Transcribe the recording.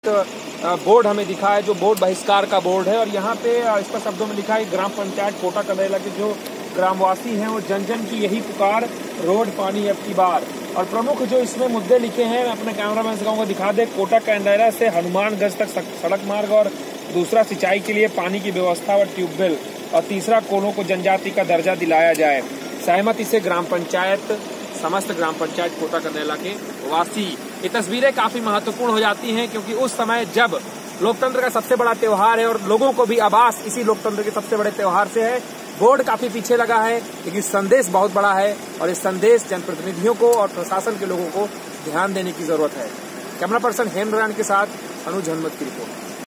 Board हमें दिखा है, जो बोर्ड बहिष्कार का बोर्ड है। और यहाँ पे इसका शब्दों में लिखा है ग्राम पंचायत कोटा कंडैला के जो ग्रामवासी हैं वो जन जन की यही पुकार, रोड पानी अब की बार। और प्रमुख जो इसमें मुद्दे लिखे हैं, मैं अपने कैमरामैन से कहूँगा दिखा दे। कोटा कंडैला से हनुमानगंज तक सड़क मार्ग, और दूसरा सिंचाई के लिए पानी की व्यवस्था और ट्यूबवेल, और तीसरा कोलों को जनजाति का दर्जा दिलाया जाए। सहमति से ग्राम पंचायत, समस्त ग्राम पंचायत कोटा कंडैला के वासी। ये तस्वीरें काफी महत्वपूर्ण हो जाती हैं, क्योंकि उस समय जब लोकतंत्र का सबसे बड़ा त्योहार है और लोगों को भी आभास इसी लोकतंत्र के सबसे बड़े त्योहार से है। बोर्ड काफी पीछे लगा है, लेकिन संदेश बहुत बड़ा है, और इस संदेश जनप्रतिनिधियों को और प्रशासन के लोगों को ध्यान देने की जरूरत है। कैमरा पर्सन हेमरान के साथ अनुज हनुमत की रिपोर्ट।